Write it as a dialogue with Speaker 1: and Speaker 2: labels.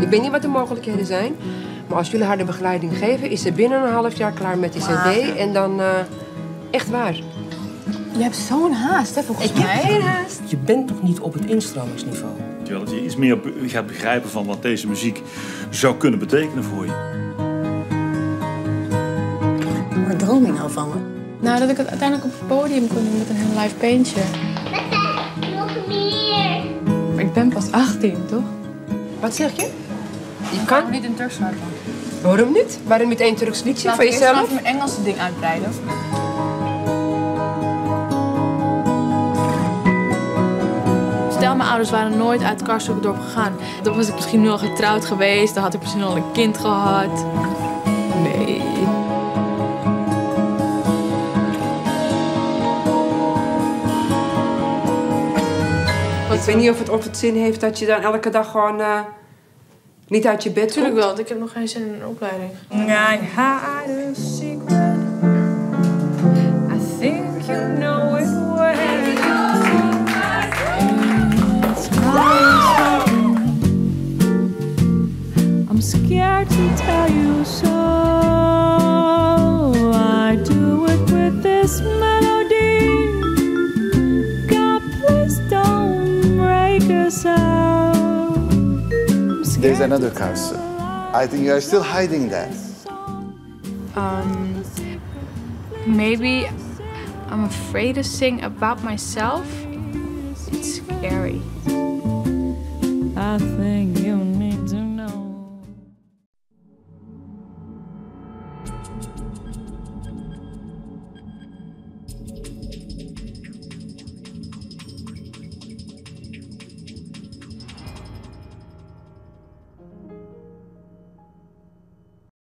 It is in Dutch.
Speaker 1: Ik weet niet wat de mogelijkheden zijn. Maar als jullie haar de begeleiding geven, is ze binnen een half jaar klaar met die cd. En dan, echt waar.
Speaker 2: Je hebt zo'n haast, hè, volgens mij.
Speaker 1: Ik heb geen haast.
Speaker 3: Je bent toch niet op het instralingsniveau?
Speaker 4: Dat je iets meer gaat begrijpen van wat deze muziek zou kunnen betekenen voor je.
Speaker 2: Waar droom je nou van?
Speaker 5: Nou, dat ik het uiteindelijk op het podium kon doen met een heel live bandje.
Speaker 6: Nog meer.
Speaker 5: Maar ik ben pas 18, toch?
Speaker 1: Wat zeg je? Je kan
Speaker 5: niet in Turks uitgaan.
Speaker 1: Waarom niet? Waarom niet één Turks liedje
Speaker 5: Laat
Speaker 1: van
Speaker 5: ik eerst
Speaker 1: jezelf?
Speaker 5: even mijn Engelse ding uitbreiden. Stel, mijn ouders waren nooit uit Karshoekdorp gegaan. Dan was ik misschien nu al getrouwd geweest. Dan had ik misschien al een kind gehad. Nee.
Speaker 1: Ik weet niet of het zin heeft dat je dan elke dag gewoon niet uit je bed komt.
Speaker 5: Tuurlijk wel, want ik heb nog geen zin in een opleiding.
Speaker 7: I hide a secret. I think you know it well. I'm scared to tell you so. I do it with this melody. God, please don't break us out.
Speaker 8: There's another curse. I think you are still hiding that.
Speaker 5: Maybe I'm afraid to sing about myself. It's scary.
Speaker 7: I think